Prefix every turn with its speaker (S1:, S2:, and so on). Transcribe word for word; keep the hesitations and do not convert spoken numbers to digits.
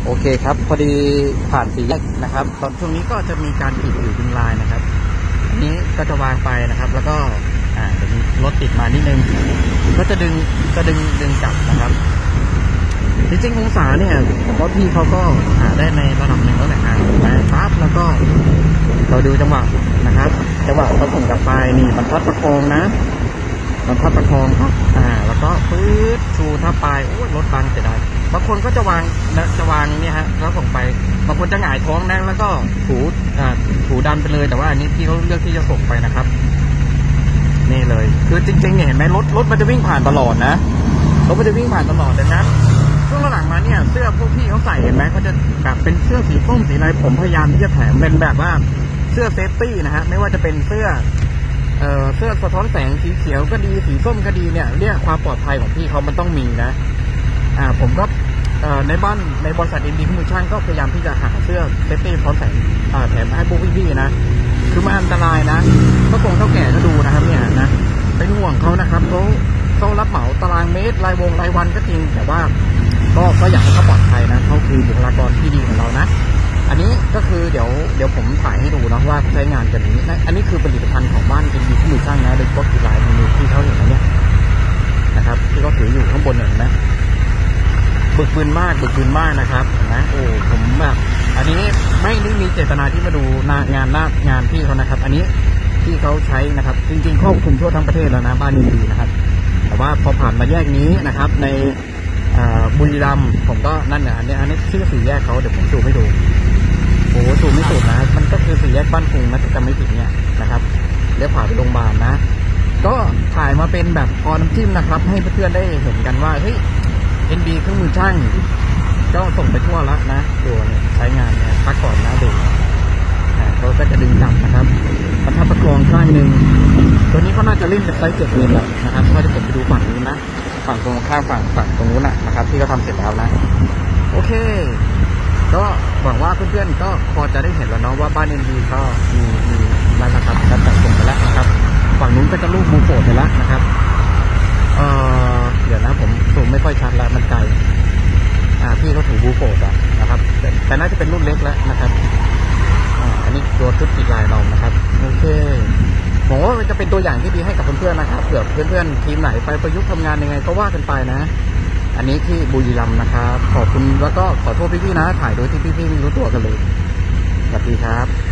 S1: โอเคครับพอดีผ่านสี่แยกนะครับตอนช่วงนี้ก็จะมีการขีดอยู่ดึงลายนะครับอันนี้ก็จะวางไปนะครับแล้วก็อ่าจะมีรถติดมานิดนึงก็จะดึงจะดึงดึงกลับนะครับจริงๆองศาเนี่ยผมว่าพี่เขาก็หาได้ในระดับหนึ่งแล้วแหละอ่าแปะปั๊บแล้วก็เราดูจังหวะนะครับจังหวะเขาส่งกลับไปนี่บรรทัดประคองนะบรรทัดประคองครับอ่าแล้วก็ปื๊ดชูทับไปโอ้รถบังเสียดายบางคนก็จะวางจะวางเนี่ยฮะแล้วส่งไปบางคนจะหงายท้องนั่งแล้วก็ถูอ่าถูดันไปเลยแต่ว่าอันนี้พี่เขาเลือกที่จะส่งไปนะครับนี่เลยคือจริงๆเนี่ยเห็นไหมรถรถมันจะวิ่งผ่านตลอดนะรถมันจะวิ่งผ่านตลอดดังนั้นช่วงหลังมาเนี่ยเสื้อพวกพี่เขาใส่เห็นไหมเขาจะแบบเป็นเสื้อสีส้มสีอะไรผมพยายามที่จะแถมเป็นแบบว่าเสื้อเซฟตี้นะฮะไม่ว่าจะเป็นเสื้อเอ่อเสื้อสะท้อนแสงสีเขียวก็ดีสีส้มก็ดีเนี่ยเรียกความปลอดภัยของพี่เขามันต้องมีนะอ่าผมก็เอ่อในบ้านในบริษัทอินดีมือช่างก็พยายามที่จะหาเสื้อเซฟตี้สะท้อนแสงอ่าแถมให้พวกพี่ๆนะคือมันอันตรายนะก็คงเท่าแก่ก็ดูนะครับเนี่ยนะเป็นห่วงเขานะครับเขาเขารับเหมาตารางเมตรรายวงรายวันก็จริงแต่ว่าก็ก็อยากให้เขาปลอดภัยนะเขาคือบุคลากรที่ดีของเรานะอันนี้ก็คือเดี๋ยวเดี๋ยวผมถ่ายให้ดูนะว่าใช้งานกันนี้นะอันนี้คือผลิตภัณฑ์ของบ้านเป็นดีที่มือช่างนะโดยเฉพาะกีฬาในมือที่เขาเห็นนะเนี่ยนะครับที่เขาถืออยู่ข้างบนเห็นไหมบึกบึนมากบึกบึนมากนะครับเห็นไหมโอ้ผมแบบอันนี้ไม่ได้มีเจตนาที่มาดูงานหน้างานพี่เขานะครับอันนี้ที่เขาใช้นะครับจริงๆครอบคลุมทั่วทั้งประเทศแล้วนะบ้านอินดีนะครับแต่ว่าพอผ่านมาแยกนี้นะครับในบุรีรัมย์ผมก็นั่นเนี่ยอันนี้อันนี้ชื่อสี่แยกเขาเดี๋ยวผมซูมให้ดูโอ้ซูมไม่สุดนะมันก็คือสี่แยกบ้านกรุงนะจำไม่ผิดเนี่ยนะครับเลี้ยวขวาไปโรงพยาบาลนะก็ถ่ายมาเป็นแบบพอน้ำจิ้มนะครับให้เพื่อนๆได้เห็นกันว่าเฮ้ยเอ็นดีเครื่องมือช่างก็ส่งไปทั่วแล้วนะตัวเนี่ยใช้งานเนี่ยพักก่อนนะดูเขาก็จะดึงกลับนะครับบรรทัดประคองข้างหนึ่งตัวนี้ก็น่าจะเล่นเป็นไซส์เจ็ดมิลนะครับก็จะผมไปดูฝั่งนู้นนะฝั่งตรงข้างฝั่งฝั่งตรงนู้นนะครับที่เขาทำเสร็จแล้วนะโอเคก็หวังว่าเพื่อนๆก็พอจะได้เห็นแล้วเนาะว่าบ้านเอ็นดีก็มีมีแล้วนะครับการจัดส่งไปแล้วนะครับฝั่งนู้นก็จะรูปบูโฟดไปแล้วนะครับเอ่อเดี๋ยวนะผมซูมไม่ค่อยชัดแล้วมันไกลอ่าพี่เขาถือบูโฟดอ่ะนะครับแต่แต่น่าจะเป็นรุ่นเล็กแล้วนะครับอันนี้ตัวชุดติดลายเรานะครับโอเคผมว่ามันจะเป็นตัวอย่างที่ดีให้กับเพื่อนๆนะครับเผื่อเพื่อนๆทีมไหนไปประยุกต์ทำงานยังไงก็ว่ากันไปนะอันนี้ที่บุรีรัมย์นะครับขอบคุณแล้วก็ขอโทษพี่ๆนะถ่ายโดยที่พี่ๆไม่รู้ตัวกันเลยสวัสดีครับ